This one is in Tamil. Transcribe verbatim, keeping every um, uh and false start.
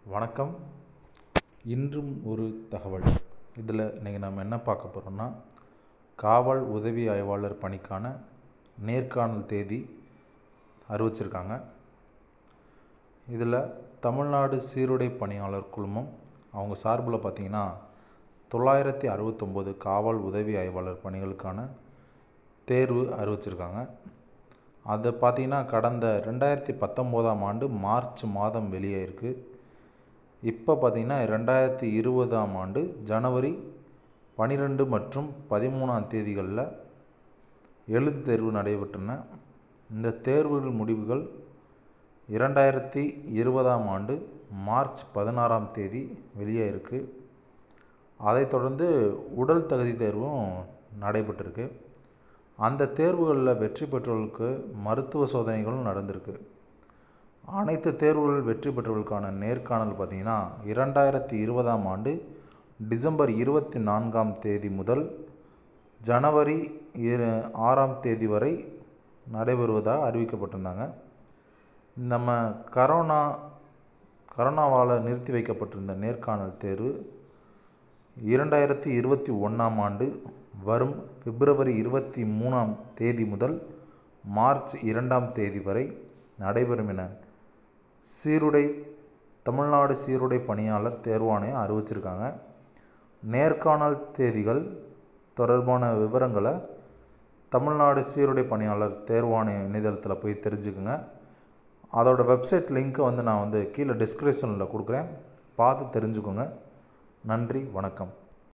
வணக்கம். இன்றும் ஒரு தகவல். இதில் இன்றைக்கி நம்ம என்ன பார்க்க போகிறோம்னா, காவல் உதவி ஆய்வாளர் பணிக்கான நேர்காணல் தேதி அறிவிச்சிருக்காங்க. இதில் தமிழ்நாடு சீருடை பணியாளர் குழுமம் அவங்க சார்பில் பார்த்திங்கன்னா தொள்ளாயிரத்தி அறுபத்தொம்போது காவல் உதவி ஆய்வாளர் பணிகளுக்கான தேர்வு அறிவிச்சிருக்காங்க. அதை பார்த்திங்கன்னா கடந்த ரெண்டாயிரத்தி பத்தொம்போதாம் ஆண்டு மார்ச் மாதம் வெளியாயிருக்கு. இப்போ பார்த்திங்கன்னா ரெண்டாயிரத்தி இருபதாம் ஆண்டு ஜனவரி பன்னிரெண்டு மற்றும் பதிமூணாம் தேதிகளில் எழுத்து தேர்வு நடைபெற்றன. இந்த தேர்வுகள் முடிவுகள் இரண்டாயிரத்தி இருபதாம் ஆண்டு மார்ச் பதினாறாம் தேதி வெளியாயிருக்கு. அதைத் தொடர்ந்து உடல் தகுதி தேர்வும் நடைபெற்றிருக்கு. அந்த தேர்வுகளில் வெற்றி பெற்றவர்களுக்கு மருத்துவ சோதனைகளும் நடந்திருக்கு. அனைத்து தேர்வுகள் வெற்றி பெற்றவர்களுக்கான நேர்காணல் பார்த்திங்கன்னா இரண்டாயிரத்தி இருபதாம் ஆண்டு டிசம்பர் இருபத்தி நான்காம் தேதி முதல் ஜனவரி ஆறாம் தேதி வரை நடைபெறுவதாக அறிவிக்கப்பட்டிருந்தாங்க. நம்ம கரோனா கரோனாவால் நிறுத்தி வைக்கப்பட்டிருந்த நேர்காணல் தேர்வு இரண்டாயிரத்தி இருபத்தி ஒன்றாம் ஆண்டு வரும் பிப்ரவரி இருபத்தி மூணாம் தேதி முதல் மார்ச் இரண்டாம் தேதி வரை நடைபெறும் என சீருடை தமிழ்நாடு சீருடை பணியாளர் தேர்வாணையம் அறிவிச்சிருக்காங்க. நேர்காணல் தேதிகள் தொடர்பான விவரங்களை தமிழ்நாடு சீருடை பணியாளர் தேர்வாணைய இணையதளத்தில் போய் தெரிஞ்சுக்குங்க. அதோட வெப்சைட் லிங்க்கை வந்து நான் வந்து கீழே டிஸ்கிரிப்ஷனில் கொடுக்குறேன், பார்த்து தெரிஞ்சுக்கோங்க. நன்றி, வணக்கம்.